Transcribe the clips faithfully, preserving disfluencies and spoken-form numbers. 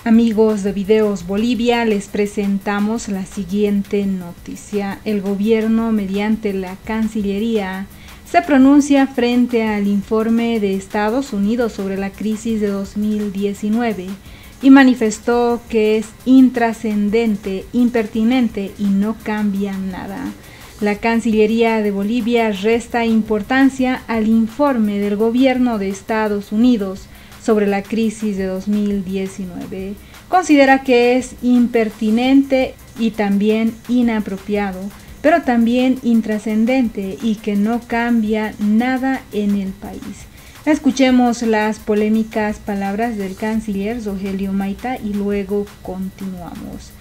Amigos de Videos Bolivia, les presentamos la siguiente noticia. El gobierno, mediante la Cancillería, se pronuncia frente al informe de Estados Unidos sobre la crisis de dos mil diecinueve y manifestó que es intrascendente, impertinente y no cambia nada. La Cancillería de Bolivia resta importancia al informe del gobierno de Estados Unidos sobre la crisis de dos mil diecinueve. Considera que es impertinente y también inapropiado, pero también intrascendente y que no cambia nada en el país. Escuchemos las polémicas palabras del canciller Rogelio Maita y luego continuamos.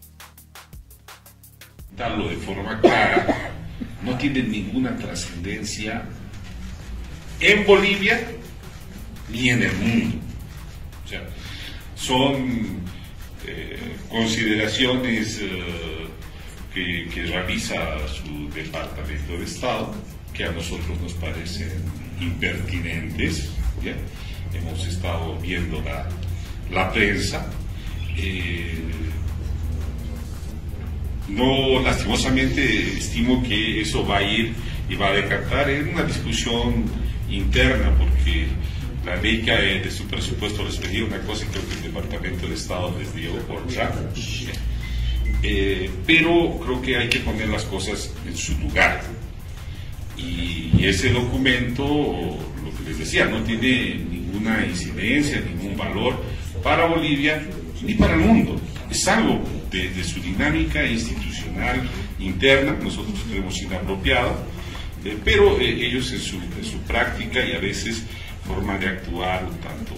Darlo de forma clara, no tiene ninguna trascendencia en Bolivia ni en el mundo. O sea, son eh, consideraciones eh, que, que realiza su Departamento de Estado, que a nosotros nos parecen impertinentes, ¿ya? Hemos estado viendo la, la prensa. Eh, no, lastimosamente, estimo que eso va a ir y va a decantar en una discusión interna, porque la ley que de su presupuesto les pedía una cosa y creo que el Departamento de Estado les dio otra. Eh, pero creo que hay que poner las cosas en su lugar. Y ese documento, lo que les decía, no tiene ninguna incidencia, ningún valor para Bolivia ni para el mundo. Es algo de, de su dinámica institucional interna, nosotros creemos inapropiado, eh, pero eh, ellos en su, en su práctica y a veces forma de actuar un tanto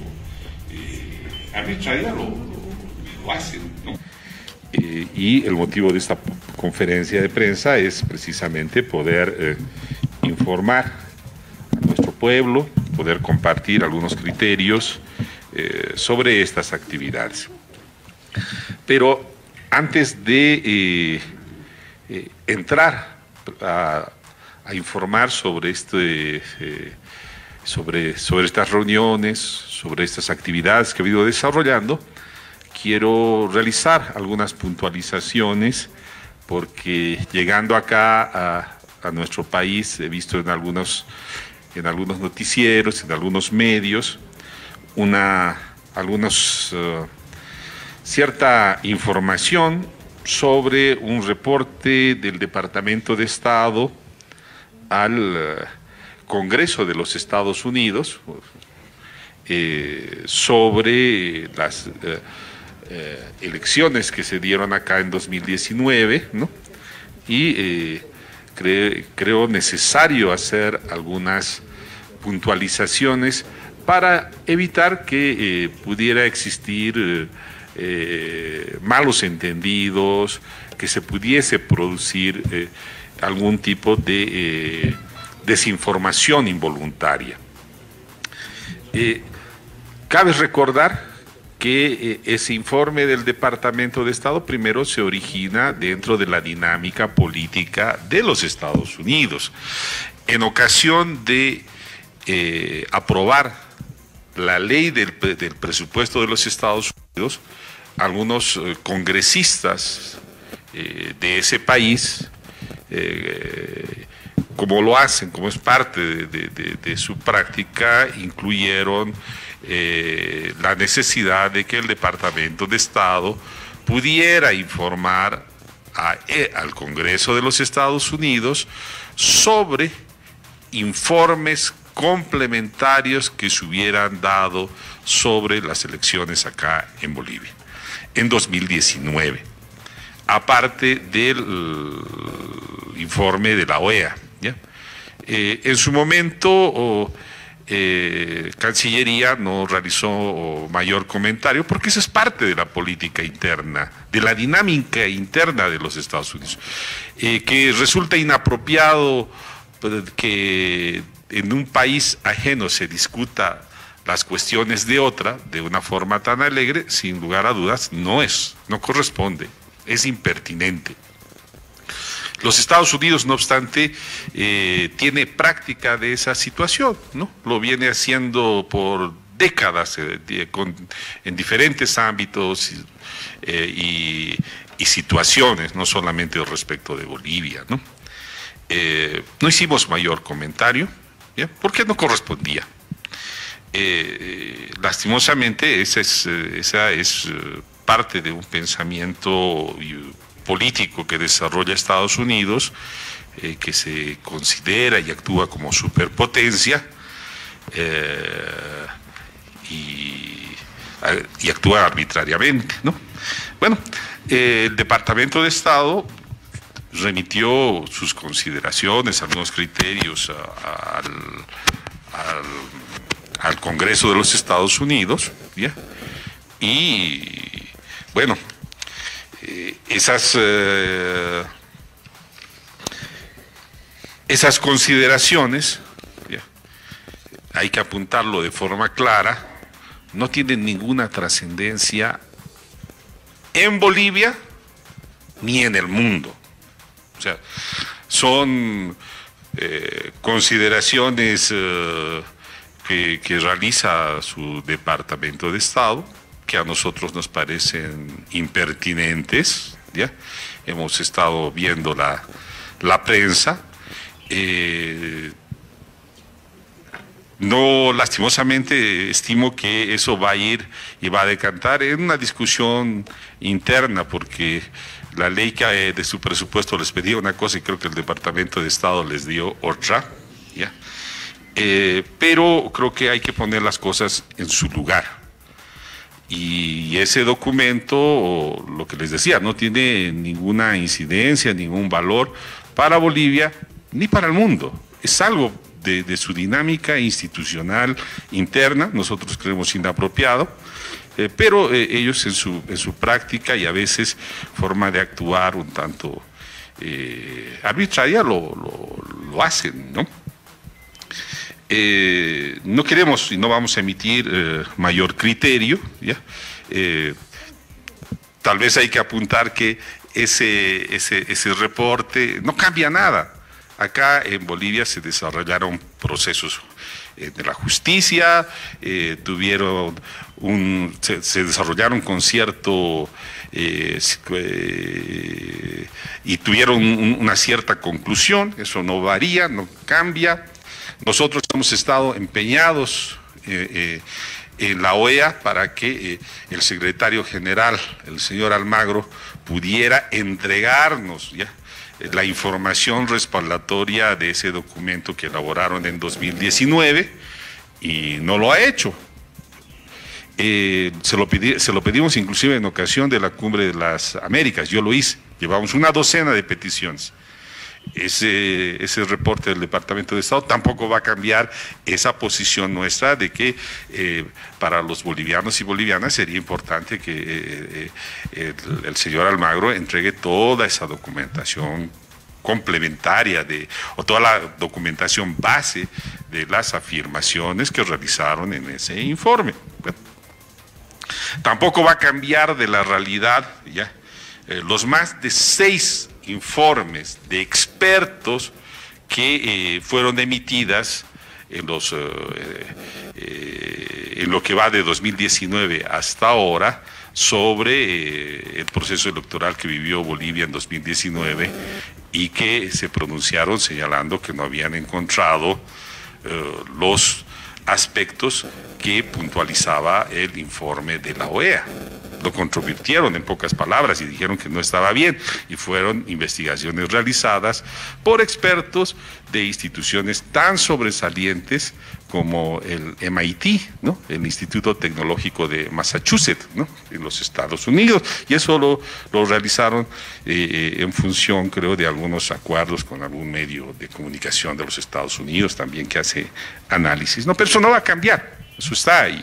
eh, arbitraria lo, lo, lo hacen, ¿no? Eh, y el motivo de esta conferencia de prensa es precisamente poder eh, informar a nuestro pueblo, poder compartir algunos criterios eh, sobre estas actividades. Pero antes de eh, eh, entrar a, a informar sobre este eh, Sobre, sobre estas reuniones, sobre estas actividades que he ido desarrollando, quiero realizar algunas puntualizaciones, porque llegando acá a, a nuestro país he visto en algunos, en algunos noticieros, en algunos medios, una, algunos, uh, cierta información sobre un reporte del Departamento de Estado al uh, Congreso de los Estados Unidos eh, sobre las eh, eh, elecciones que se dieron acá en dos mil diecinueve, ¿no? Y eh, cre creo necesario hacer algunas puntualizaciones para evitar que eh, pudiera existir eh, malos entendidos, que se pudiese producir eh, algún tipo de eh, desinformación involuntaria. Eh, cabe recordar que eh, ese informe del Departamento de Estado primero se origina dentro de la dinámica política de los Estados Unidos. En ocasión de eh, aprobar la ley del, del presupuesto de los Estados Unidos, algunos eh, congresistas eh, de ese país eh, como lo hacen, como es parte de, de, de, de su práctica, incluyeron eh, la necesidad de que el Departamento de Estado pudiera informar a, eh, al Congreso de los Estados Unidos sobre informes complementarios que se hubieran dado sobre las elecciones acá en Bolivia, en dos mil diecinueve, aparte del informe de la O E A. ¿Ya? Eh, en su momento, oh, eh, Cancillería no realizó oh, mayor comentario, porque eso es parte de la política interna, de la dinámica interna de los Estados Unidos, eh, que resulta inapropiado que en un país ajeno se discuta las cuestiones de otra de una forma tan alegre. Sin lugar a dudas, no es, no corresponde, es impertinente. Los Estados Unidos, no obstante, eh, tiene práctica de esa situación, ¿no? Lo viene haciendo por décadas eh, de, con, en diferentes ámbitos eh, y, y situaciones, no solamente respecto de Bolivia, ¿no? Eh, no hicimos mayor comentario, ¿ya? Porque no correspondía. Eh, lastimosamente, esa es, esa es parte de un pensamiento político que desarrolla Estados Unidos, eh, que se considera y actúa como superpotencia, eh, y, y actúa arbitrariamente, ¿no? Bueno, eh, el Departamento de Estado remitió sus consideraciones, algunos criterios a, a, al, al, al Congreso de los Estados Unidos, ¿ya? Y bueno, eh, esas, eh, esas consideraciones, ¿ya?, hay que apuntarlo de forma clara, no tienen ninguna trascendencia en Bolivia ni en el mundo. O sea, son eh, consideraciones eh, que, que realiza su Departamento de Estado, que a nosotros nos parecen impertinentes, ¿ya? Hemos estado viendo la, la prensa. Eh, no, lastimosamente, estimo que eso va a ir y va a decantar en una discusión interna, porque la ley que de su presupuesto les pedía una cosa y creo que el Departamento de Estado les dio otra, ¿ya? Eh, pero creo que hay que poner las cosas en su lugar. Y ese documento, lo que les decía, no tiene ninguna incidencia, ningún valor para Bolivia ni para el mundo. Es algo de, de su dinámica institucional interna, nosotros creemos inapropiado. Eh, pero eh, ellos en su, en su práctica y a veces forma de actuar un tanto eh, arbitraria lo, lo, lo hacen, ¿no? Eh, no queremos y no vamos a emitir eh, mayor criterio, ¿ya? Eh, tal vez hay que apuntar que ese, ese, ese reporte no cambia nada. Acá en Bolivia se desarrollaron procesos eh, de la justicia, eh, tuvieron un, se, se desarrollaron con cierto eh, eh, y tuvieron un, una cierta conclusión. Eso no varía, no cambia. Nosotros hemos estado empeñados eh, eh, en la O E A para que eh, el secretario general, el señor Almagro, pudiera entregarnos, ¿ya?, la información respaldatoria de ese documento que elaboraron en dos mil diecinueve, y no lo ha hecho. Eh, se, lo pedí, se lo pedimos inclusive en ocasión de la Cumbre de las Américas, yo lo hice, llevamos una docena de peticiones. Ese, ese reporte del Departamento de Estado tampoco va a cambiar esa posición nuestra de que eh, para los bolivianos y bolivianas sería importante que eh, eh, el, el señor Almagro entregue toda esa documentación complementaria de, o toda la documentación base de las afirmaciones que realizaron en ese informe. Bueno, tampoco va a cambiar de la realidad, ya, eh, los más de seis informes de expertos que eh, fueron emitidas en, los, eh, eh, en lo que va de dos mil diecinueve hasta ahora sobre eh, el proceso electoral que vivió Bolivia en dos mil diecinueve, y que se pronunciaron señalando que no habían encontrado eh, los aspectos que puntualizaba el informe de la O E A. Lo controvirtieron en pocas palabras y dijeron que no estaba bien, y fueron investigaciones realizadas por expertos de instituciones tan sobresalientes como el M I T, ¿no?, el Instituto Tecnológico de Massachusetts, ¿no?, en los Estados Unidos, y eso lo, lo realizaron eh, en función, creo, de algunos acuerdos con algún medio de comunicación de los Estados Unidos también que hace análisis. No, pero eso no va a cambiar, eso está ahí.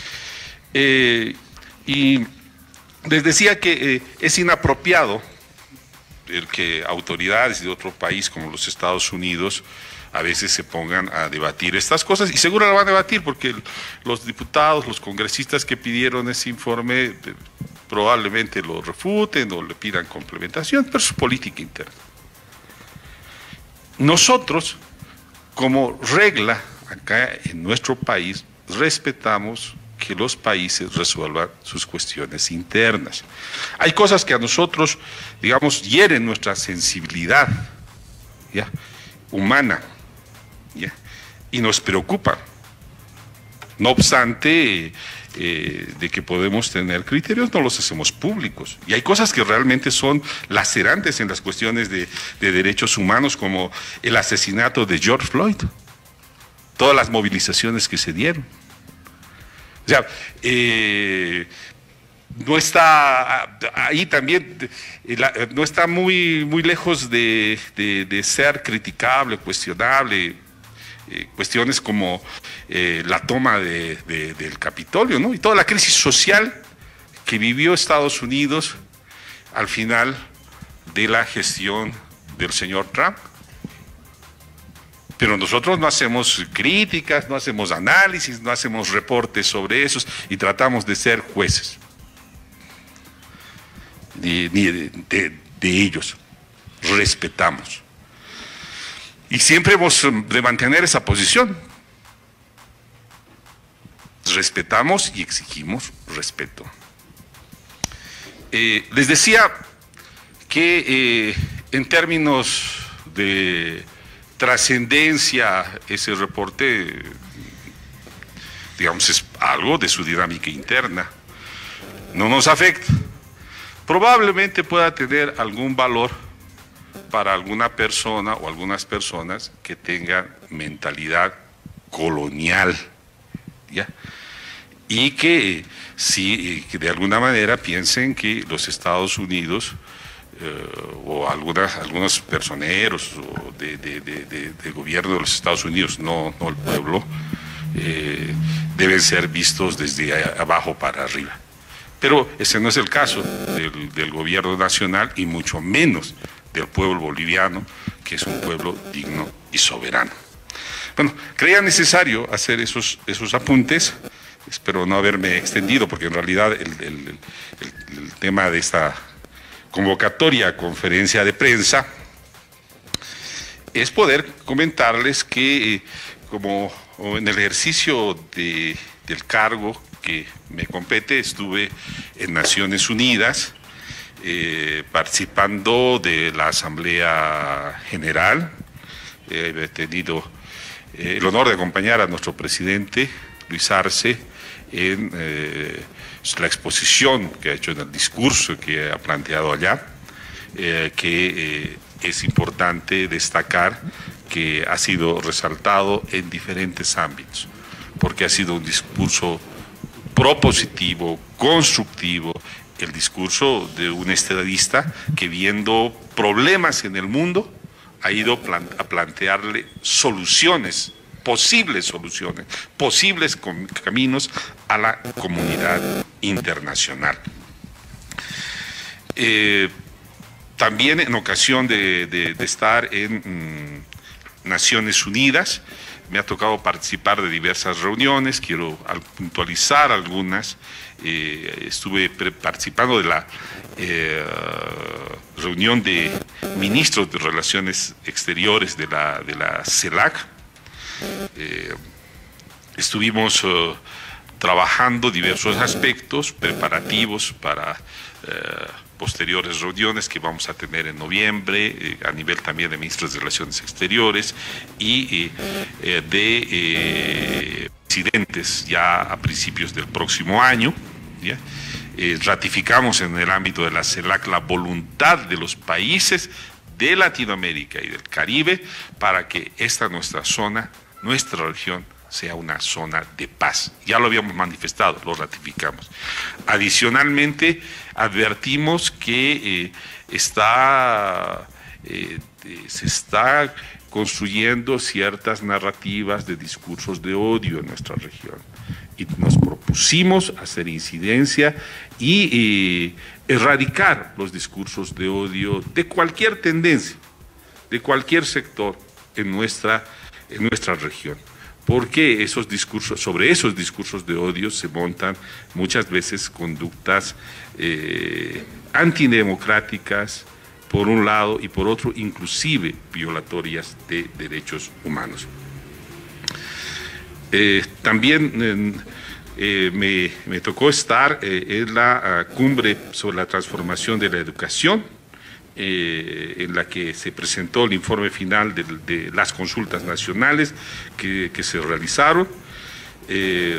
Eh, y les decía que eh, es inapropiado el que autoridades de otro país como los Estados Unidos a veces se pongan a debatir estas cosas, y seguro lo van a debatir porque el, los diputados, los congresistas que pidieron ese informe eh, probablemente lo refuten o le pidan complementación, pero es su política interna. Nosotros, como regla acá en nuestro país, respetamos que los países resuelvan sus cuestiones internas. Hay cosas que a nosotros, digamos, hieren nuestra sensibilidad, ¿ya?, humana, ¿ya?, y nos preocupan. No obstante, eh, de que podemos tener criterios, no los hacemos públicos. Y hay cosas que realmente son lacerantes en las cuestiones de, de derechos humanos, como el asesinato de George Floyd, todas las movilizaciones que se dieron. O sea, eh, no está ahí también, no está muy, muy lejos de, de, de ser criticable, cuestionable, eh, cuestiones como eh, la toma de, de, del Capitolio, ¿no?, y toda la crisis social que vivió Estados Unidos al final de la gestión del señor Trump. Pero nosotros no hacemos críticas, no hacemos análisis, no hacemos reportes sobre esos y tratamos de ser jueces de, de, de, de ellos. Respetamos. Y siempre hemos de mantener esa posición. Respetamos y exigimos respeto. Eh, les decía que eh, en términos de trascendencia, ese reporte, digamos, es algo de su dinámica interna. No nos afecta. Probablemente pueda tener algún valor para alguna persona o algunas personas que tengan mentalidad colonial, ¿ya?, y que sí, que de alguna manera piensen que los Estados Unidos Uh, o algunas, algunos personeros o de, de, de, de, de gobierno de los Estados Unidos, no, no el pueblo, eh, deben ser vistos desde abajo para arriba. Pero ese no es el caso del, del gobierno nacional y mucho menos del pueblo boliviano, que es un pueblo digno y soberano. Bueno, creía necesario hacer esos, esos apuntes. Espero no haberme extendido, porque en realidad el, el, el, el tema de esta convocatoria a conferencia de prensa es poder comentarles que, eh, como en el ejercicio de, del cargo que me compete, estuve en Naciones Unidas eh, participando de la Asamblea General. Eh, he tenido eh, el honor de acompañar a nuestro presidente Luis Arce en eh, la exposición que ha hecho, en el discurso que ha planteado allá, eh, que eh, es importante destacar que ha sido resaltado en diferentes ámbitos, porque ha sido un discurso propositivo, constructivo, el discurso de un estadista que, viendo problemas en el mundo, ha ido a plantearle soluciones, posibles soluciones, posibles caminos a la comunidad internacional. Eh, también en ocasión de, de, de estar en mm, Naciones Unidas, me ha tocado participar de diversas reuniones, quiero puntualizar algunas. Eh, estuve participando de la eh, reunión de ministros de Relaciones Exteriores de la, de la CELAC. Eh, estuvimos uh, trabajando diversos aspectos preparativos para eh, posteriores reuniones que vamos a tener en noviembre, eh, a nivel también de ministros de Relaciones Exteriores y eh, de eh, presidentes ya a principios del próximo año, ¿ya? Eh, ratificamos en el ámbito de la CELAC la voluntad de los países de Latinoamérica y del Caribe para que esta nuestra zona, nuestra región, sea una zona de paz. Ya lo habíamos manifestado, lo ratificamos. Adicionalmente, advertimos que eh, está, eh, se está construyendo ciertas narrativas de discursos de odio en nuestra región. Y nos propusimos hacer incidencia y eh, erradicar los discursos de odio de cualquier tendencia, de cualquier sector en nuestra, en nuestra región. Porque esos discursos, sobre esos discursos de odio se montan muchas veces conductas eh, antidemocráticas, por un lado, y por otro, inclusive violatorias de derechos humanos. Eh, también eh, eh, me, me tocó estar eh, en la uh, cumbre sobre la transformación de la educación, eh, en la que se presentó el informe final de, de las consultas nacionales que, que se realizaron. Eh,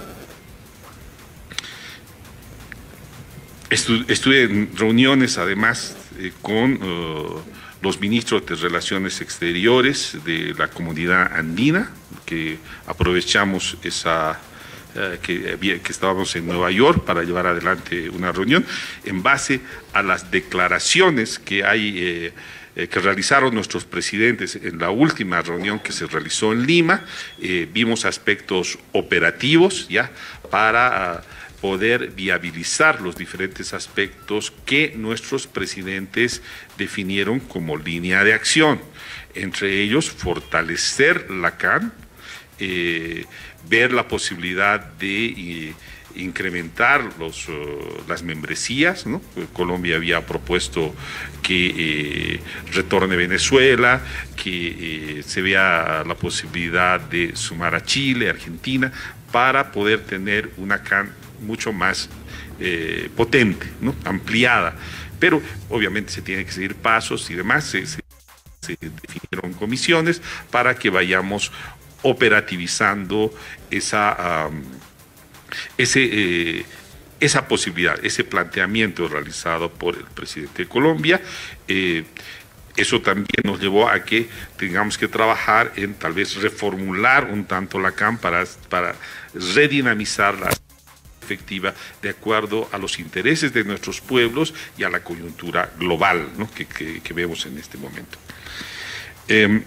estu, estuve en reuniones además eh, con uh, los ministros de Relaciones Exteriores de la comunidad andina, que aprovechamos esa, eh, que, que estábamos en Nueva York para llevar adelante una reunión en base a las declaraciones que hay, eh, eh, que realizaron nuestros presidentes en la última reunión que se realizó en Lima. Eh, vimos aspectos operativos ya para uh, poder viabilizar los diferentes aspectos que nuestros presidentes definieron como línea de acción, entre ellos fortalecer la C A N, eh, ver la posibilidad de eh, incrementar los, uh, las membresías, ¿no? Colombia había propuesto que eh, retorne Venezuela, que eh, se vea la posibilidad de sumar a Chile, Argentina, para poder tener una C A N mucho más eh, potente, ¿no? Ampliada, pero obviamente se tienen que seguir pasos y demás, se, se, se definieron comisiones para que vayamos operativizando esa, um, ese, eh, esa posibilidad, ese planteamiento realizado por el presidente de Colombia. Eh, eso también nos llevó a que tengamos que trabajar en tal vez reformular un tanto la C A N para, para redinamizarla efectiva de acuerdo a los intereses de nuestros pueblos y a la coyuntura global, ¿no? que, que, que vemos en este momento. Eh,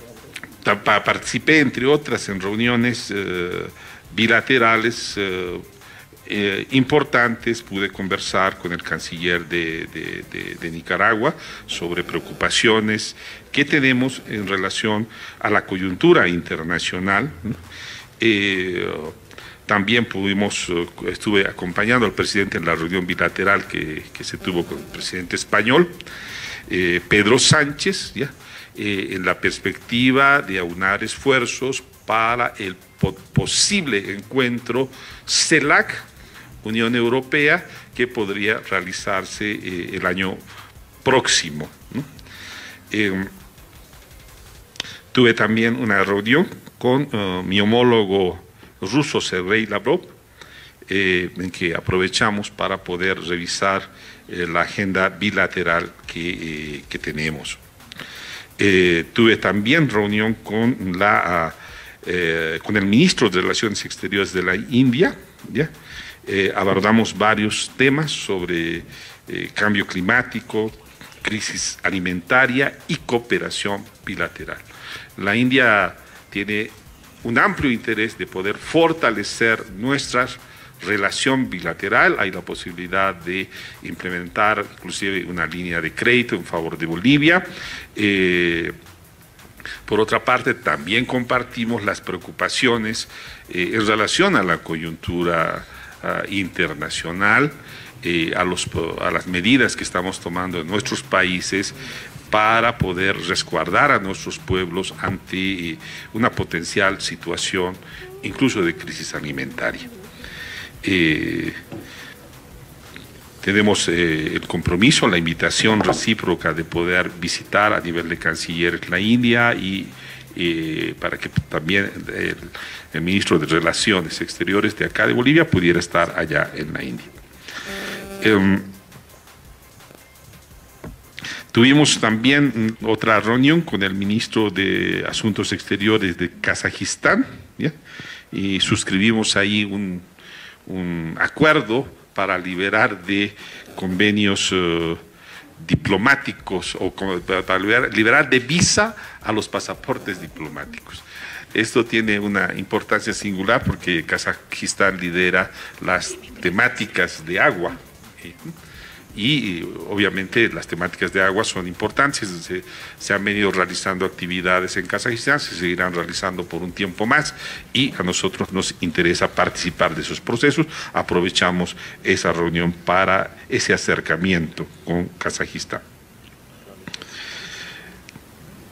participé, entre otras, en reuniones eh, bilaterales eh, eh, importantes. Pude conversar con el canciller de, de, de, de Nicaragua sobre preocupaciones que tenemos en relación a la coyuntura internacional, ¿no? Eh, También pudimos, estuve acompañando al presidente en la reunión bilateral que, que se tuvo con el presidente español, eh, Pedro Sánchez, ¿ya? Eh, en la perspectiva de aunar esfuerzos para el po posible encuentro CELAC, Unión Europea, que podría realizarse eh, el año próximo, ¿no? Eh, tuve también una reunión con uh, mi homólogo ruso Sergei Lavrov, eh, en que aprovechamos para poder revisar eh, la agenda bilateral que, eh, que tenemos. Eh, tuve también reunión con, la, eh, con el ministro de Relaciones Exteriores de la India, ¿ya? Eh, abordamos varios temas sobre eh, cambio climático, crisis alimentaria y cooperación bilateral. La India tiene un amplio interés de poder fortalecer nuestra relación bilateral. Hay la posibilidad de implementar inclusive una línea de crédito en favor de Bolivia. Eh, por otra parte, también compartimos las preocupaciones eh, en relación a la coyuntura uh, internacional, eh, a, los, a las medidas que estamos tomando en nuestros países para poder resguardar a nuestros pueblos ante una potencial situación incluso de crisis alimentaria. Eh, tenemos eh, el compromiso, la invitación recíproca de poder visitar a nivel de cancilleres la India y eh, para que también el, el ministro de Relaciones Exteriores de acá de Bolivia pudiera estar allá en la India. Eh, Tuvimos también otra reunión con el ministro de Asuntos Exteriores de Kazajistán, ¿ya? Y suscribimos ahí un, un acuerdo para liberar de convenios uh, diplomáticos o para liberar, liberar de visa a los pasaportes diplomáticos. Esto tiene una importancia singular porque Kazajistán lidera las temáticas de agua, ¿sí? Y obviamente las temáticas de agua son importantes, se, se han venido realizando actividades en Kazajistán, se seguirán realizando por un tiempo más y a nosotros nos interesa participar de esos procesos. Aprovechamos esa reunión para ese acercamiento con Kazajistán.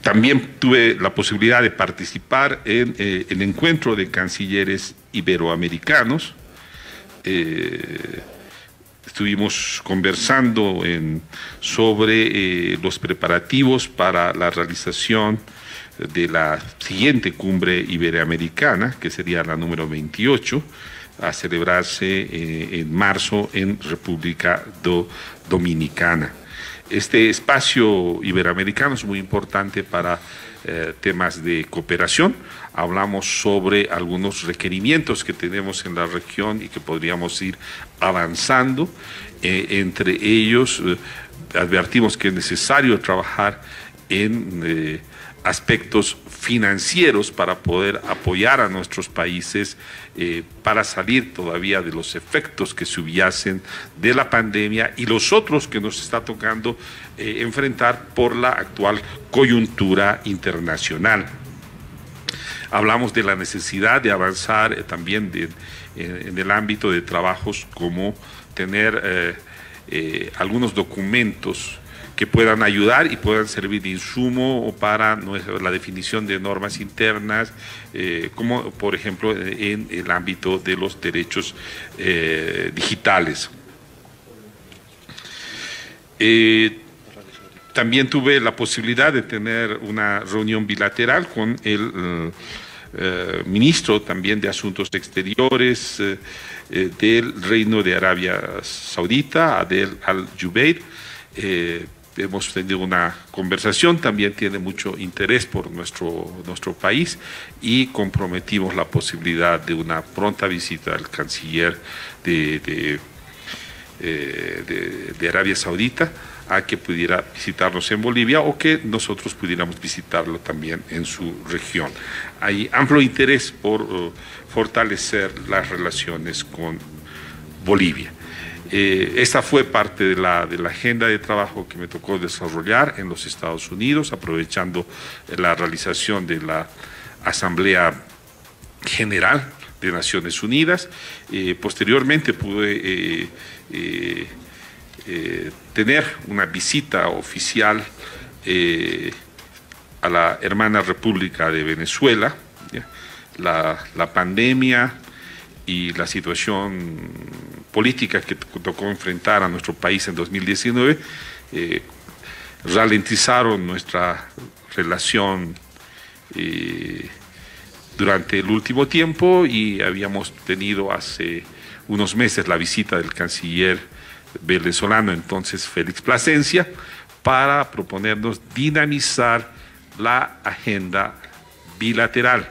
también tuve la posibilidad de participar en eh, el encuentro de cancilleres iberoamericanos. Eh, estuvimos conversando en, sobre eh, los preparativos para la realización de la siguiente cumbre iberoamericana, que sería la número veintiocho, a celebrarse eh, en marzo en República Do- Dominicana. Este espacio iberoamericano es muy importante para eh, temas de cooperación. Hablamos sobre algunos requerimientos que tenemos en la región y que podríamos ir avanzando. Eh, entre ellos, eh, advertimos que es necesario trabajar en eh, aspectos financieros para poder apoyar a nuestros países eh, para salir todavía de los efectos que subyacen de la pandemia y los otros que nos está tocando eh, enfrentar por la actual coyuntura internacional. Hablamos de la necesidad de avanzar eh, también de, eh, en el ámbito de trabajos como tener eh, eh, algunos documentos que puedan ayudar y puedan servir de insumo para nuestra, la definición de normas internas, eh, como por ejemplo en el ámbito de los derechos eh, digitales. Eh, también tuve la posibilidad de tener una reunión bilateral con el eh, eh, ministro también de Asuntos Exteriores eh, eh, del Reino de Arabia Saudita, Adel Al-Jubeir. Eh, Hemos tenido una conversación, también tiene mucho interés por nuestro, nuestro país y comprometimos la posibilidad de una pronta visita al canciller de, de, eh, de, de Arabia Saudita a que pudiera visitarnos en Bolivia o que nosotros pudiéramos visitarlo también en su región. Hay amplio interés por uh, fortalecer las relaciones con Bolivia. Eh, esta fue parte de la, de la agenda de trabajo que me tocó desarrollar en los Estados Unidos, aprovechando la realización de la Asamblea General de Naciones Unidas. Eh, posteriormente pude eh, eh, eh, tener una visita oficial eh, a la hermana República de Venezuela. ¿ya? La, la pandemia y la situación política que tocó enfrentar a nuestro país en dos mil diecinueve eh, ralentizaron nuestra relación eh, durante el último tiempo y habíamos tenido hace unos meses la visita del canciller venezolano entonces Félix Plasencia para proponernos dinamizar la agenda bilateral.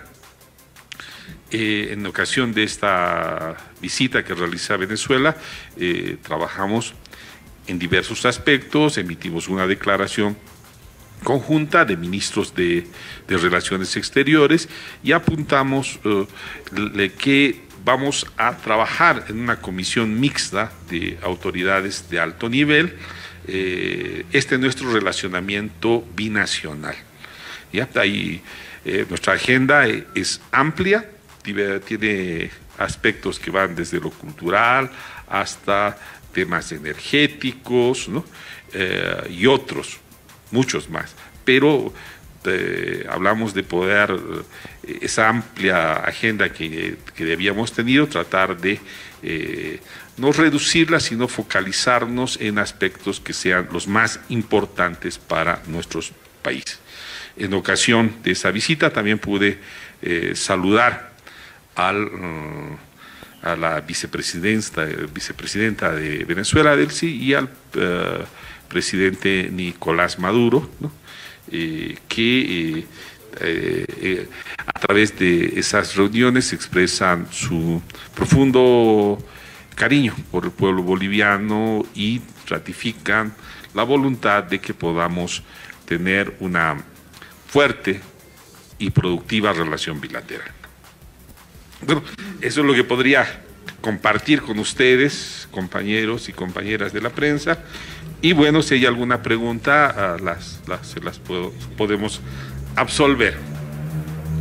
Eh, en ocasión de esta visita que realicé a Venezuela, eh, trabajamos en diversos aspectos, emitimos una declaración conjunta de ministros de, de Relaciones Exteriores y apuntamos eh, le, que vamos a trabajar en una comisión mixta de autoridades de alto nivel, eh, este es nuestro relacionamiento binacional. ¿Ya? Ahí, eh, nuestra agenda es amplia, tiene aspectos que van desde lo cultural hasta temas energéticos, ¿no? eh, y otros, muchos más. Pero eh, hablamos de poder, eh, esa amplia agenda que, que habíamos tenido, tratar de eh, no reducirla, sino focalizarnos en aspectos que sean los más importantes para nuestros países. En ocasión de esa visita también pude eh, saludar Al, uh, a la vicepresidenta, vicepresidenta de Venezuela, Delcy, y al uh, presidente Nicolás Maduro, ¿no? eh, que eh, eh, a través de esas reuniones expresan su profundo cariño por el pueblo boliviano y ratifican la voluntad de que podamos tener una fuerte y productiva relación bilateral. Bueno, eso es lo que podría compartir con ustedes, compañeros y compañeras de la prensa. Y bueno, si hay alguna pregunta, uh, las, las, se las puedo, podemos absolver.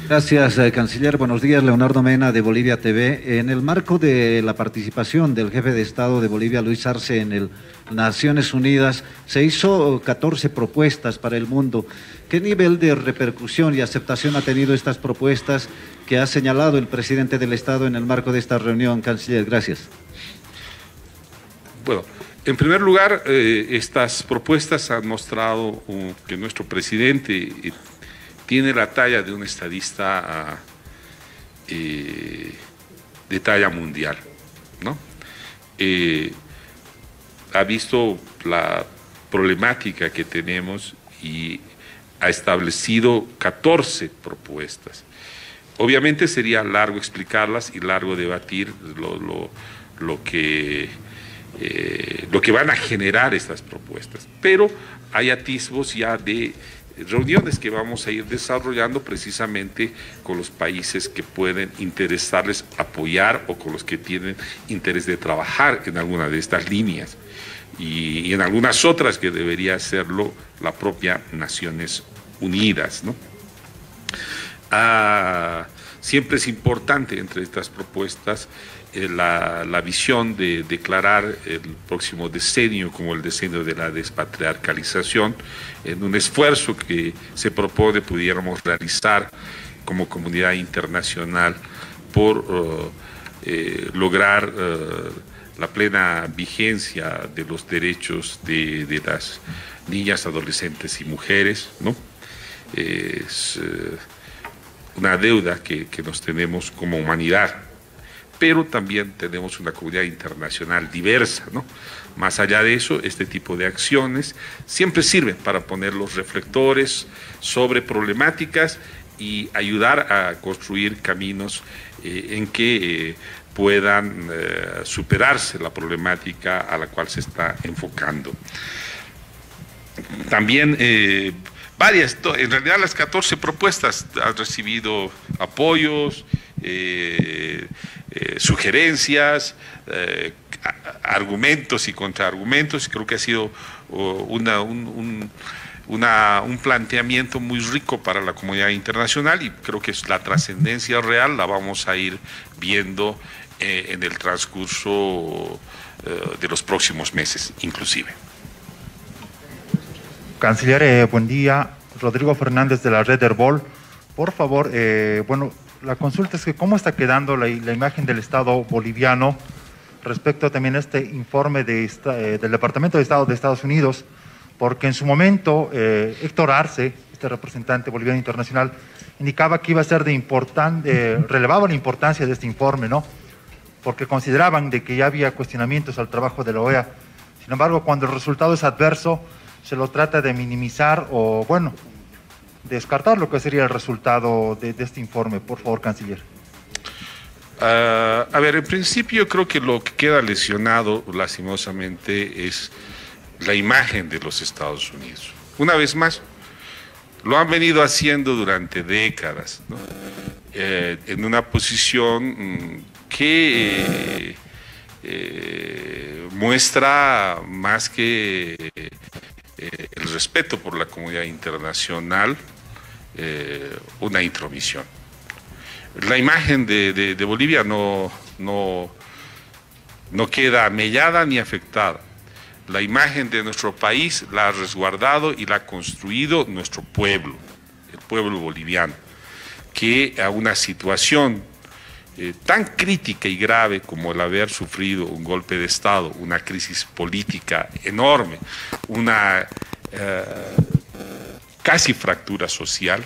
Gracias, eh, canciller. Buenos días, Leonardo Mena, de Bolivia T V. En el marco de la participación del jefe de Estado de Bolivia, Luis Arce, en el Naciones Unidas, se hizo catorce propuestas para el mundo. ¿Qué nivel de repercusión y aceptación ha tenido estas propuestas que ha señalado el presidente del Estado en el marco de esta reunión, canciller? Gracias. Bueno, en primer lugar, eh, estas propuestas han mostrado uh, que nuestro presidente eh, tiene la talla de un estadista eh, de talla mundial, ¿no? Eh, ha visto la problemática que tenemos y ha establecido catorce propuestas. Obviamente sería largo explicarlas y largo debatir lo, lo, lo, que, eh, lo que van a generar estas propuestas, pero hay atisbos ya de reuniones que vamos a ir desarrollando precisamente con los países que pueden interesarles apoyar o con los que tienen interés de trabajar en alguna de estas líneas y, y en algunas otras que debería hacerlo la propia Naciones Unidas, ¿no? Ah, siempre es importante entre estas propuestas eh, la, la visión de declarar el próximo decenio como el decenio de la despatriarcalización, en un esfuerzo que se propone pudiéramos realizar como comunidad internacional por uh, eh, lograr uh, la plena vigencia de los derechos de, de las niñas, adolescentes y mujeres, ¿no? Es uh, una deuda que, que nos tenemos como humanidad, pero también tenemos una comunidad internacional diversa, ¿no? Más allá de eso, este tipo de acciones siempre sirven para poner los reflectores sobre problemáticas y ayudar a construir caminos eh, en que eh, puedan eh, superarse la problemática a la cual se está enfocando. También eh, varias, en realidad las catorce propuestas han recibido apoyos, eh, eh, sugerencias, eh, argumentos y contraargumentos. Creo que ha sido uh, una, un, un, una, un planteamiento muy rico para la comunidad internacional y creo que la trascendencia real la vamos a ir viendo eh, en el transcurso eh, de los próximos meses, inclusive. Canciller, eh, buen día. Rodrigo Fernández de la red Herbol. Por favor, eh, bueno, la consulta es que cómo está quedando la, la imagen del Estado boliviano respecto también a este informe de esta, eh, del Departamento de Estado de Estados Unidos, porque en su momento eh, Héctor Arce, este representante boliviano internacional, indicaba que iba a ser de importante, eh, relevaba la importancia de este informe, ¿no? Porque consideraban de que ya había cuestionamientos al trabajo de la O E A. Sin embargo, cuando el resultado es adverso, se lo trata de minimizar o, bueno, descartar lo que sería el resultado de, de este informe. Por favor, canciller. Uh, a ver, en principio creo que lo que queda lesionado, lastimosamente, es la imagen de los Estados Unidos. Una vez más, lo han venido haciendo durante décadas, ¿no? eh, en una posición mmm, que eh, eh, muestra más que eh, el respeto por la comunidad internacional, eh, una intromisión. La imagen de, de, de Bolivia no, no, no queda mellada ni afectada. La imagen de nuestro país la ha resguardado y la ha construido nuestro pueblo, el pueblo boliviano, que a una situación eh, tan crítica y grave como el haber sufrido un golpe de Estado, una crisis política enorme, una eh, casi fractura social,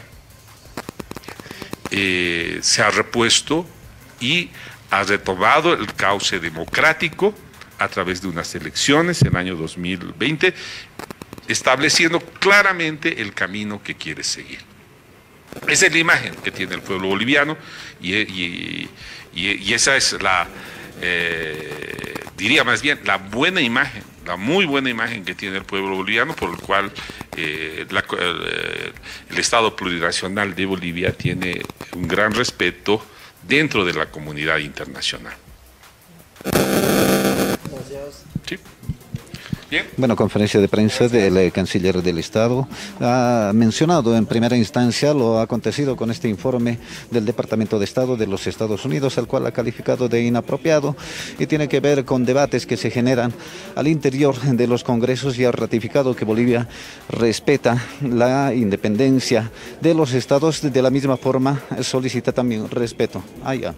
Eh, se ha repuesto y ha retomado el cauce democrático a través de unas elecciones en el año dos mil veinte, estableciendo claramente el camino que quiere seguir. Esa es la imagen que tiene el pueblo boliviano y, y, y, y esa es la, eh, diría más bien, la buena imagen, la muy buena imagen que tiene el pueblo boliviano, por el cual eh, la, el, el Estado plurinacional de Bolivia tiene un gran respeto dentro de la comunidad internacional. Gracias. Sí. Bien. Bueno, conferencia de prensa del eh, canciller del Estado ha mencionado en primera instancia lo acontecido con este informe del Departamento de Estado de los Estados Unidos, al cual ha calificado de inapropiado y tiene que ver con debates que se generan al interior de los congresos, y ha ratificado que Bolivia respeta la independencia de los estados. De la misma forma solicita también respeto. Ah, ya.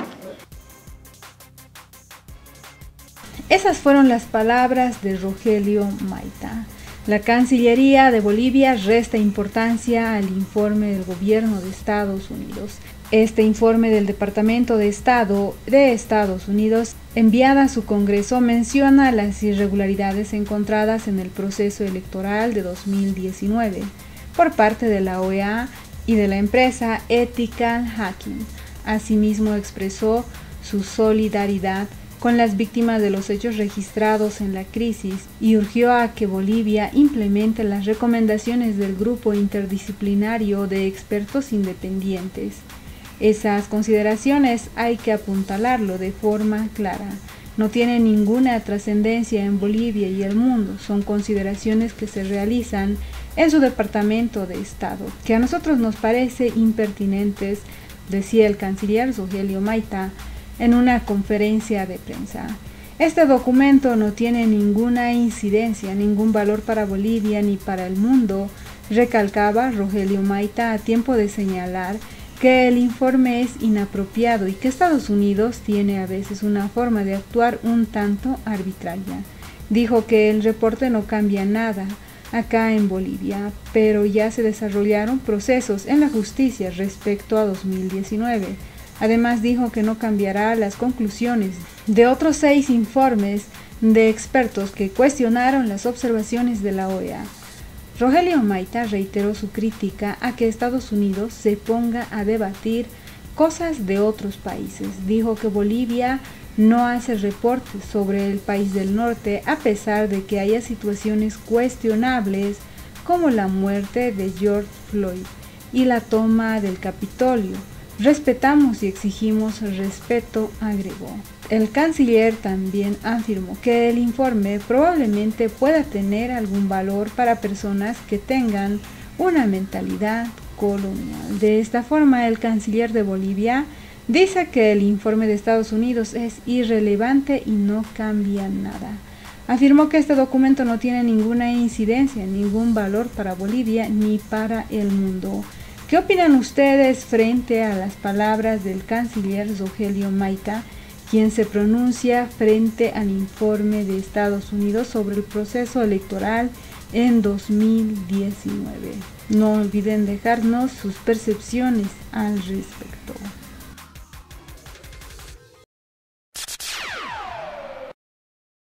Esas fueron las palabras de Rogelio Maita. La Cancillería de Bolivia resta importancia al informe del gobierno de Estados Unidos. Este informe del Departamento de Estado de Estados Unidos, enviada a su Congreso, menciona las irregularidades encontradas en el proceso electoral de dos mil diecinueve por parte de la O E A y de la empresa Ethical Hacking. Asimismo, expresó su solidaridad con las víctimas de los hechos registrados en la crisis y urgió a que Bolivia implemente las recomendaciones del grupo interdisciplinario de expertos independientes. Esas consideraciones hay que apuntalarlo de forma clara. No tienen ninguna trascendencia en Bolivia y el mundo, son consideraciones que se realizan en su Departamento de Estado, que a nosotros nos parece impertinentes, decía el canciller Rogelio Maita en una conferencia de prensa. Este documento no tiene ninguna incidencia, ningún valor para Bolivia ni para el mundo, recalcaba Rogelio Maita, a tiempo de señalar que el informe es inapropiado y que Estados Unidos tiene a veces una forma de actuar un tanto arbitraria. Dijo que el reporte no cambia nada acá en Bolivia, pero ya se desarrollaron procesos en la justicia respecto a dos mil diecinueve. Además, dijo que no cambiará las conclusiones de otros seis informes de expertos que cuestionaron las observaciones de la O E A. Rogelio Maita reiteró su crítica a que Estados Unidos se ponga a debatir cosas de otros países. Dijo que Bolivia no hace reportes sobre el país del norte, a pesar de que haya situaciones cuestionables como la muerte de George Floyd y la toma del Capitolio. Respetamos y exigimos respeto, agregó. El canciller también afirmó que el informe probablemente pueda tener algún valor para personas que tengan una mentalidad colonial. De esta forma, el canciller de Bolivia dice que el informe de Estados Unidos es irrelevante y no cambia nada. Afirmó que este documento no tiene ninguna incidencia, ningún valor para Bolivia ni para el mundo. ¿Qué opinan ustedes frente a las palabras del canciller Rogelio Maita, quien se pronuncia frente al informe de Estados Unidos sobre el proceso electoral en dos mil diecinueve? No olviden dejarnos sus percepciones al respecto.